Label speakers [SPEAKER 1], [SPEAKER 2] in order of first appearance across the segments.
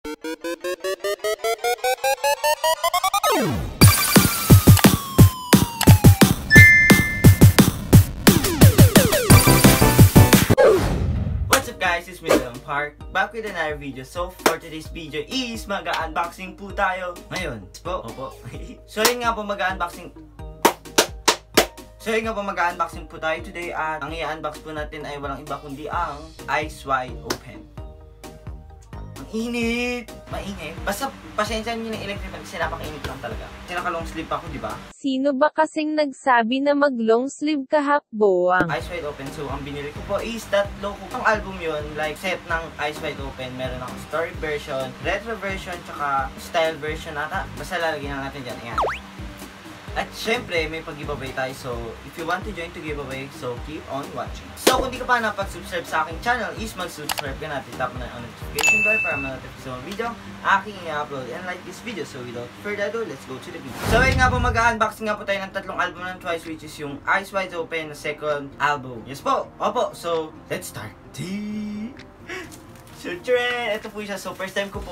[SPEAKER 1] What's up guys, it's me Park, back with another video. So for today's video is mag-unboxing po tayo ngayon. Opo. So yun nga po mag-unboxing po tayo today at ang i-unbox po natin ay walang iba kundi ang Eyes Wide Open. Ang init! Maingay. Basta pasensya nyo ng electric fan kasi napakainit lang talaga. Kasi naka-long sleeve ako, di ba?
[SPEAKER 2] Sino ba kasing nagsabi na mag-long sleeve ka, hakboang?
[SPEAKER 1] Eyes Wide Open. So ang binili ko po is tatlo ko. Ang album yun, like set ng Eyes Wide Open. Meron akong story version, retro version, tsaka style version ata. Basta lalagyan na natin dyan. Ayan. At syempre, may pag-giveaway tayo. So, if you want to join to giveaway, so keep on watching. So, kung di ka pa napag-subscribe sa aking channel, is mag-subscribe ka natin. Tap na ang notification bell para ma-notify sa mga video aking i-upload and like this video. So, without further ado, let's go to the video. So, ayun nga po, mag-unboxing nga po tayo ng tatlong album ng Twice, which is yung Eyes Wide Open na second album. Yes po! Opo! So, let's start! So, ito po siya. So, first time ko po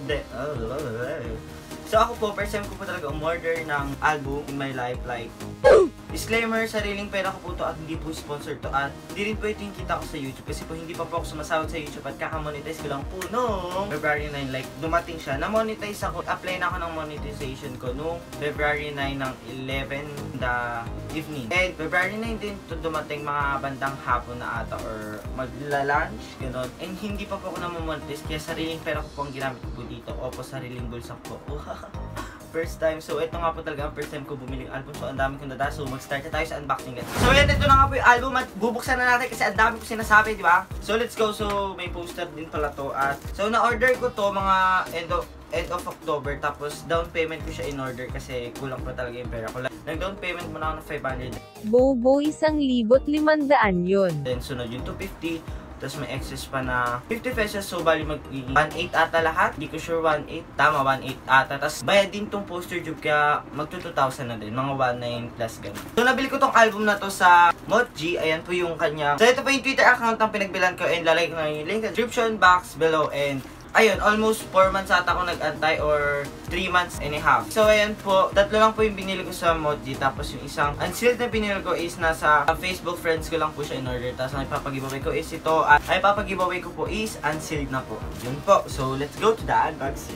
[SPEAKER 1] So ako po, first time ko po talaga umorder ng album in my life. Like, disclaimer, sariling pera ko po to at hindi po sponsor to. At hindi rin po ito yung kita ko sa YouTube. Kasi po hindi pa po ako sumasahod sa YouTube at kaka-monetize ko lang po noong February 9. Like, dumating siya. Na-monetize ako. Apply na ako ng monetization ko noong February 9 ng 11 the evening. And February 9 din to dumating mga bandang hapon na ata or magla-lunch, gano'n. And hindi pa po ako na-monetize. Kaya sariling pera ko po ang ginamit ko po dito. Opo, sariling bulsa po. First time. So, ito nga po talaga ang first time ko bumili ng album. So, ang dami kong dada. So, mag-start na tayo sa unboxing. So, yan. Ito na nga po yung album at bubuksan na natin kasi ang dami ko sinasabi, di ba? So, let's go. So, may poster din pala to. At, so, na-order ko to mga end of October. Tapos, down payment ko siya in-order kasi kulang pa talaga yung pera ko. Nag-down payment muna ako ng 500.
[SPEAKER 2] Bobo, 1,500 yun.
[SPEAKER 1] Then, sunod yung 250. Tapos may excess pa na 50 pesos. So, bali mag-1.8 ata lahat. Hindi ko sure 1.8. Tama, 1.8 ata. Tapos, bayad din tong poster tube. Kaya, mag-2,000 na din. Mga 1.9 plus ganun. So, nabili ko tong album na to sa Motg. Ayan po yung kanya. So, ito po yung Twitter account ang pinagbilan ko. And lalagay ko na yung link sa description box below. And, ayun, almost 4 months ata ako nag-antay or 3 months and a half. So, ayan po, tatlo lang po yung binili ko sa Motg. Tapos yung isang unsealed na binili ko is nasa Facebook friends ko lang po siya in order. Tapos ang ipapag-giveaway ko is ito. At ang ipapag-giveaway ko po is unsealed na po. Yun po. So, let's go to the unboxing.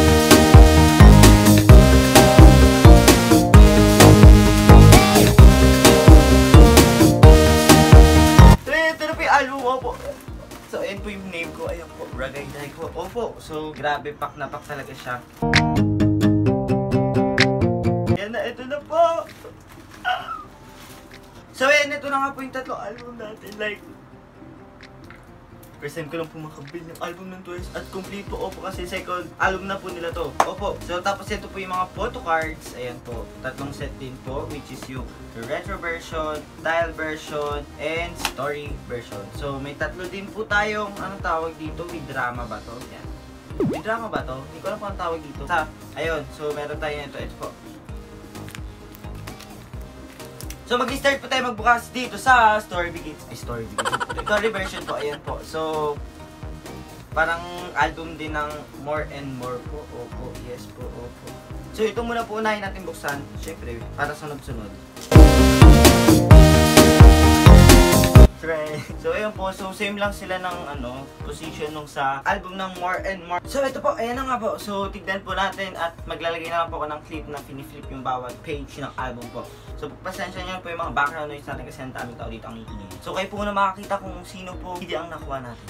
[SPEAKER 1] Ito na po yung album mo po. So, ayan po yung name ko. Ayan po, Ragay Day ko. Opo. So, grabe, pack na pack talaga siya. Ayan na, ito na po. So, ayan, ito na nga po yung tatlong album natin. Like, first time ko lang po makabili ng album ng Twice. At complete po, opo, kasi second album na po nila to. Opo. So, tapos ito po yung mga photo cards. Ayan po. Tatlong set din po, which is yung retro version, style version, and story version. So, may tatlo din po tayong, anong tawag dito? With drama ba to? Yan. With drama ba to? Hindi ko alam kung anong tawag dito. Ayun. So, meron tayo ito. Ito po. So, mag-start po tayo magbukas dito sa Story Begins. Story version po. Ayan po. So, parang album din ng More and More po. Opo. Yes po. Opo. So, ito muna po unahin natin buksan. Siyempre, para sunod-sunod. So, ayun po. So, same lang sila ng position nung sa album ng More and More. So, ito po. Ayan na nga po. So, tignan po natin at maglalagay na lang po ako ng clip na piniflip yung bawat page ng album po. So, pasensya nyo po yung mga background noise natin kasi ang daming tao dito ang iingay. So, kayo po na makakita kung sino po hindi ang nakuha natin.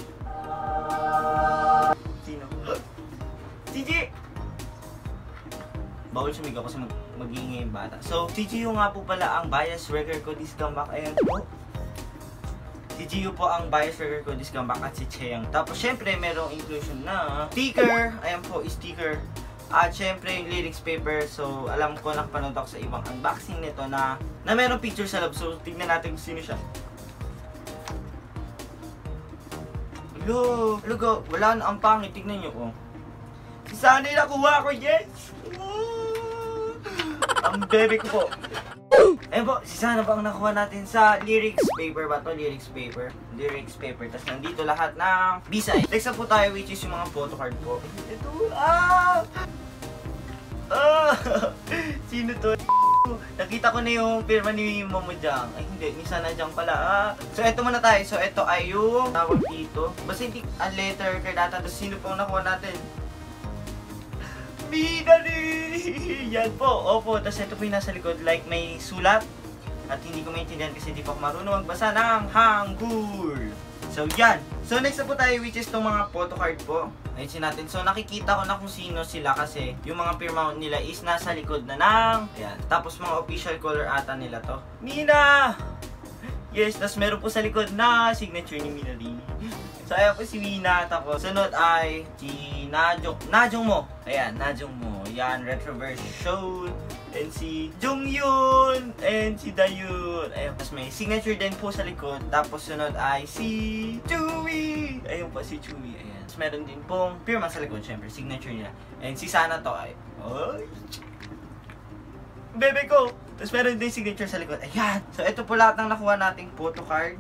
[SPEAKER 1] Sino? CG! Bawal sumigaw kasi mag-iingay yung bata. So, CGU nga po pala ang bias record ko this comeback. Ayan po. CGU po ang bias record ko this comeback at si Cheyang. Tapos, syempre, merong inclusion na sticker. Ayan po, sticker. At syempre yung lyrics paper. So alam ko nakapanood ako sa ibang unboxing nito na merong picture sa loob. So tignan natin kung sino siya. Hello, wala na ang pangit. Tignan nyo oh. Si Sunny nakuha ko, yes! Ang bebe ko po. Eh po, si Sana ba ang nakuha natin sa lyrics paper ba to? Lyrics paper. Lyrics paper. Tapos nandito lahat ng B-side. Next na po tayo, which is yung mga photocard po. Ito, sino to? Nakita ko na yung pirma ni Momo Jang. Ay hindi, ni Sana Jang pala. So eto muna tayo. So eto ay yung tawag dito. Basta hindi a letter card ata. Tapos sino pong nakuha natin? Minari! Yan po, opo. Tapos ito po yung nasa likod, like may sulat. At hindi ko maintindihan kasi hindi pa ako marunong magbasa ng Hangul. So yan. So next na po tayo, which is itong mga photocard po. Ayun natin. So nakikita ko na kung sino sila kasi yung mga pirma nila is nasa likod na ng... Ayan. Tapos mga official color ata nila to. Mina! Yes, tapos meron po sa likod na signature ni Minari. So ayan po si Mina. Tapos sunod ay si Najong Mo. Ayan, Najong Mo. Yan, retroverse show. And si Jongyun. And si Dayun. Ayan, tapos may signature din po sa likod. Tapos sunod ay si Chewy. Ayun po si Chewy. Ayan. Tapos meron din pong pirma sa likod, syempre, signature niya. And si Sana to ay... Ay! Bebe ko! Tapos meron din signature sa likod. Ayan! So ito po lahat ng nakuha nating photocard.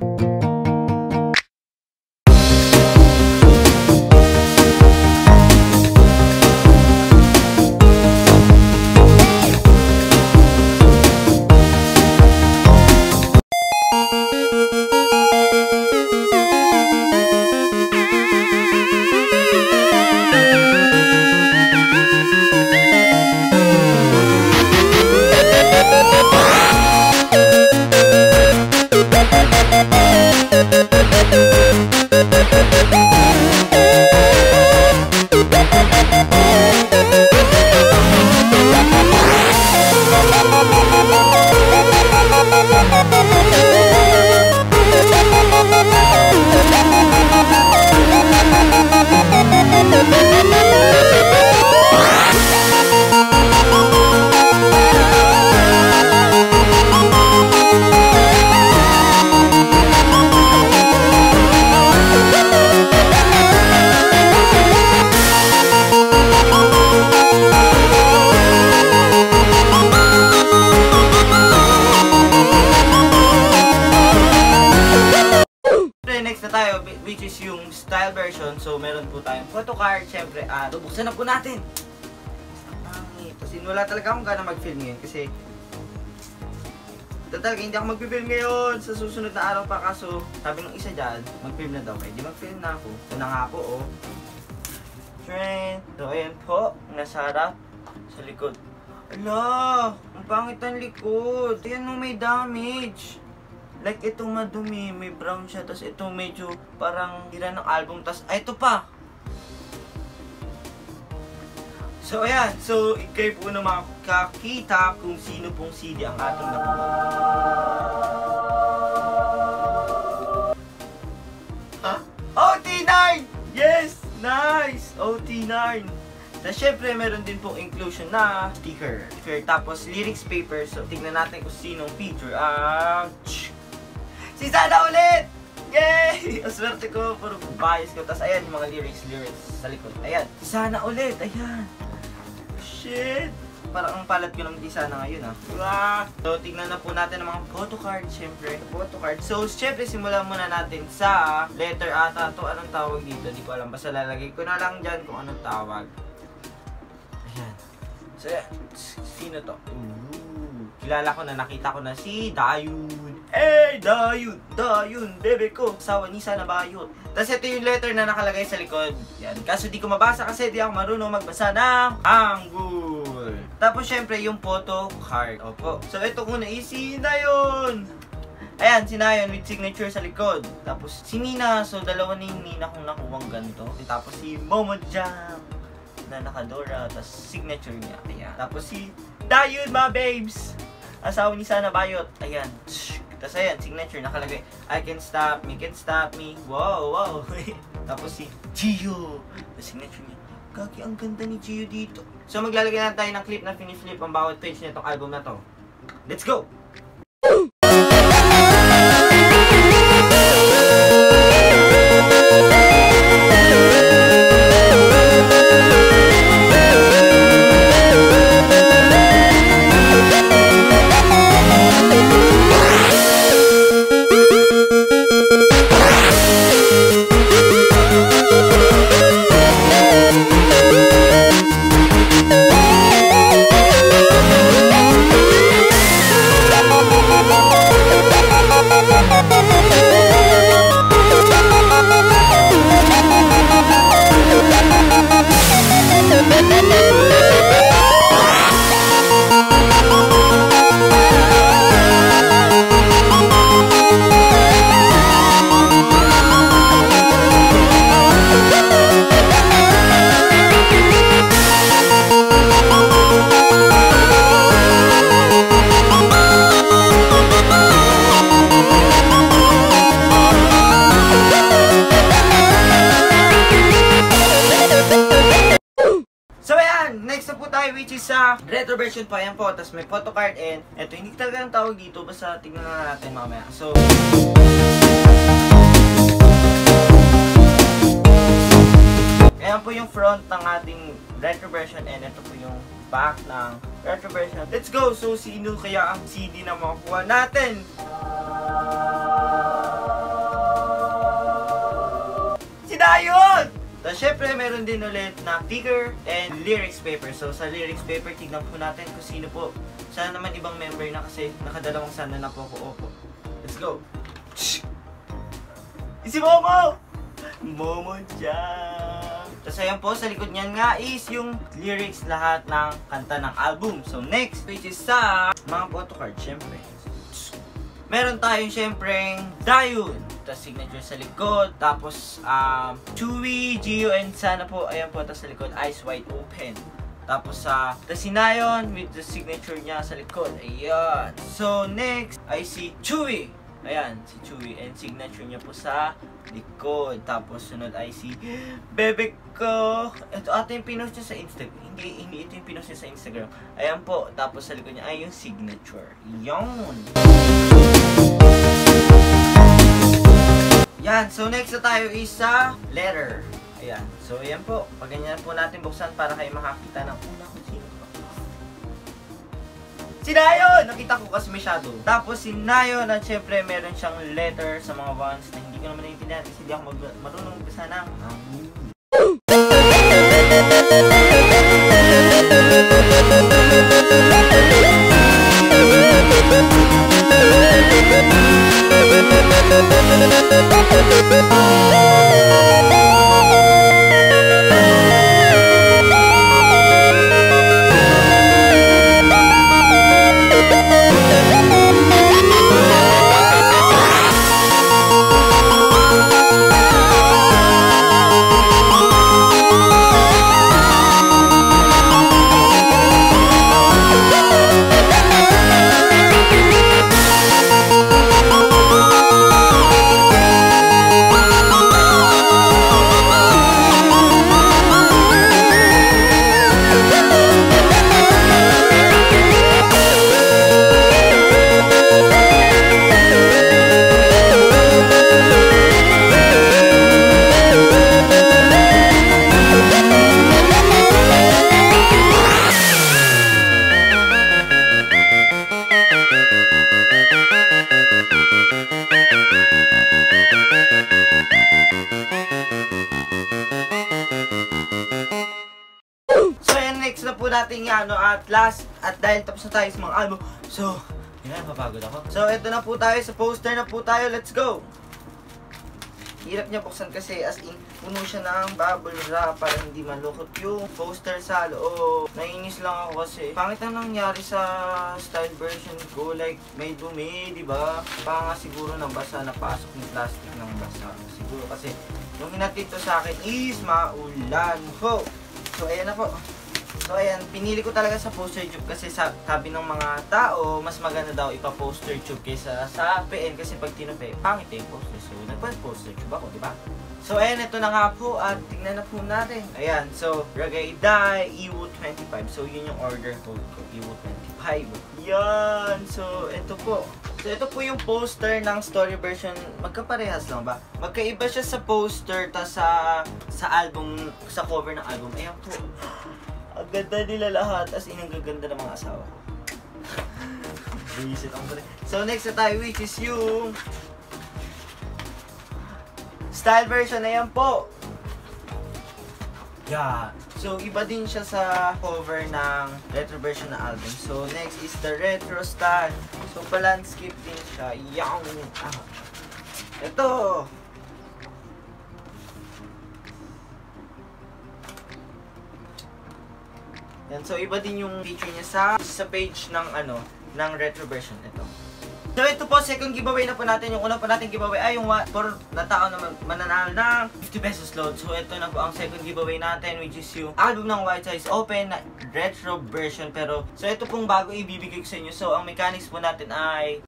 [SPEAKER 1] Which is yung style version. So meron po tayong photocard, syempre, bubuksan na po natin. Kasi wala talaga akong gana mag-film ngayon kasi talaga hindi ako mag-film ngayon sa susunod na araw pa. Kaso sabi ng isa dyan, mag-film na daw. Kaya di mag-film na ako. Ito na nga po, oh. Trend. So ayan po, nasa harap, sa likod. Ala, ang pangit ang likod. Ayan mo, may damage. Like itong madumi, may brown siya, tapos itong medyo parang tira ng album, tapos ito pa. So ayan, so kayo po na makakita kung sino pong CD ang ating nakuha. Huh? OT9! Yes! Nice! OT9! Tapos syempre meron din pong inclusion na sticker. Tapos lyrics paper, so tignan natin kung sinong feature. Si Sana ulit! Yay! Ang swerte ko, puro bias ko. Tapos ayan, yung mga lyrics sa likod. Ayan, si Sana ulit, ayan. Shit! Parang ang palat ko ng di Sana ngayon, ha. So, tignan na po natin ang mga photocard, syempre. Photocard. So, syempre, simulan muna natin sa letter ata. To anong tawag dito? Di ko alam. Basta lalagay ko na lang dyan kung anong tawag. Ayan. So, ayan. Sino to? Kilala ko na, nakita ko na si Dayun. Dayun, bebe ko. Asawa ni Sana Bayot. Tapos ito yung letter na nakalagay sa likod. Yan. Kaso di ko mabasa kasi di ako marunong magbasa ng Hangul. Tapos syempre yung photo card. Opo. So ito muna is si Dayon. Ayan, si Dayon with signature sa likod. Tapos si Mina. So dalawa ni Mina kung nakuwang ganito. Tapos si Momo Jang na nakadora. Tapos signature niya. Ayan. Tapos si Dayon, mga babes. Asawa ni Sana Bayot. Ayan. Tapos ayan, signature nakalagay. I can stop me. Wow. Tapos si Gio. Tapos signature niya. Gagi, ang ganda ni Gio dito. So maglalagay na tayo ng clip na piniflip ang bawat page nitong album na to. Let's go! Ayan, next na po tayo which is sa retro version pa. Ayan po, tapos may photocard and eto, hindi talaga ang tawag dito. Basta tignan na natin mamaya. So, ayan po yung front ng ating retro version and ito po yung back ng retro version. Let's go! So, sino kaya ang CD na makukuha natin? Si Dayon! So, syempre, meron din ulit na sticker and lyrics paper. So, sa lyrics paper, tignan po natin kung sino po. Sana naman ibang member na kasi nakadalawang sana na po ako. Opo. Let's go! Si Momo! Momo dyan! Tapos ayan po, sa likod niyan nga is yung lyrics lahat ng kanta ng album. So next, which is sa mga photocard, syempre. Meron tayong syempreng Dayon. Tapos signature sa likod. Tapos Chewy, Gio, and sana po, ayan po, tapos sa likod, Eyes Wide Open. Tapos si Nayon with the signature niya sa likod. Ayan. So next, I see Chewy. Ayan, si Chewy and signature niya po sa likod. Tapos sunod ay si Bebe ko. Ito ata yung pinost niya sa Instagram. Hindi ito yung pinost niya sa Instagram. Ayan po. Tapos sa likod niya ay yung signature. Yon. Yan. So next na tayo is sa letter. Ayan. So ayan po. Pag ganyan po natin buksan para kayo makakita ng una kung sino. Si Nayon! Nakita ko kasi masyado. Tapos si Nayon at syempre meron siyang letter sa mga ones na hindi ko naman naiintindihan kasi hindi ako marunong magbasa ng next na po natin yung at last, at dahil tapos na tayo sa mga album. So, yun na, papagod ako. So, ito na po tayo, sa poster na po tayo, let's go! Hirap niya buksan kasi as in, puno siya ng bubble wrap para hindi malukot yung poster sa loob. Naiinis lang ako kasi pangit ang nangyari sa style version ko, like may dumi, diba? Baka nga siguro nabasa, napasok yung plastic ng basa. Siguro kasi yung hinatid to sa akin is maulan ho. So, ayan na po. So ayan, pinili ko talaga sa poster tube kasi sabi ng mga tao, mas maganda daw ipa-poster tube kaysa sa PN kasi pag tinupi, pangit yung poster. So nagpa-poster tube ako, di ba? So ayan, ito na nga po at tingnan na po natin. Ayan, so Ragay Dai, EWO25. So yun yung order code ko, EWO25. Yan, so ito po. So ito po yung poster ng story version. Magkaparehas lang ba? Magkaiba siya sa poster ta sa album, sa cover ng album. Ayan po. Ang ganda nila lahat, as in ang gaganda ng mga asawa ko. So next na tayo which is yung style version na yan po. Yeah. So iba din siya sa cover ng retro version na album. So next is the retro style. So pa-landscape din siya. Yang! Ito! Yan, so iba din yung feature niya sa page ng ng retro version ito. So ito po, second giveaway na po natin. Yung una po natin giveaway ay yung for na tao na mananalo ng 50 pesos load. So ito na po ang second giveaway natin, which is yung album ng White Size Open na retro version. Pero so ito pong bago ibibigay ko sa inyo. So ang mechanics po natin ay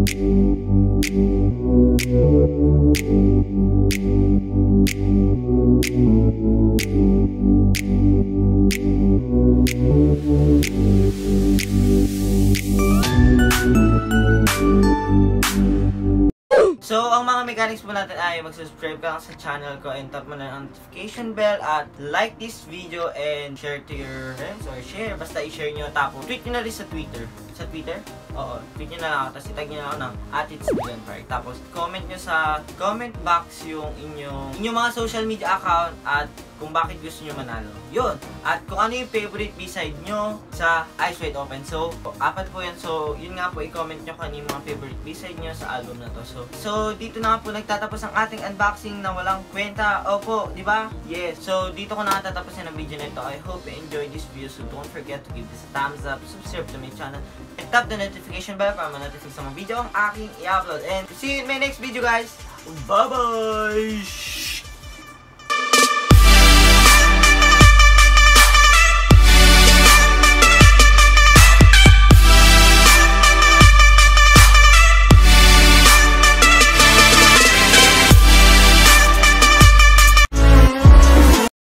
[SPEAKER 1] So, ang mga mechanics po natin ay mag-subscribe ka lang sa channel ko and tap mo na ang notification bell at like this video and share to your friends or share. Basta i-share nyo. Tapos, tweet nyo na rin sa Twitter. Sa Twitter? Oo. Tweet nyo na lang ako. Tapos itag nyo na ako ng @itsBiganPark. Tapos, comment nyo sa comment box yung inyong mga social media account at kung bakit gusto nyo manalo. Yun. At kung ano yung favorite B-side nyo sa Eyes Wide Open. So, 4 po yan. So, yun nga po, i-comment nyo kung ano yung mga favorite B-side nyo sa album na to. So, dito na nga po nagtatapos ang ating unboxing na walang kwenta. Opo, di ba? Yes. So, dito ko na tatapusin ang video na ito. I hope you enjoyed this video. So, don't forget to give this a thumbs up, subscribe to my channel, and tap the notification bell para ma-notify sa mga video ang aking i-upload. And see you in my next video, guys. Bye-bye!